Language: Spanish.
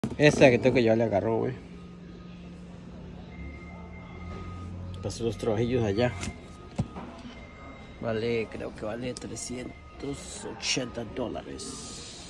Esta que tengo que ya le agarró, güey. Pasé los trabajillos allá. Vale, creo que vale $380.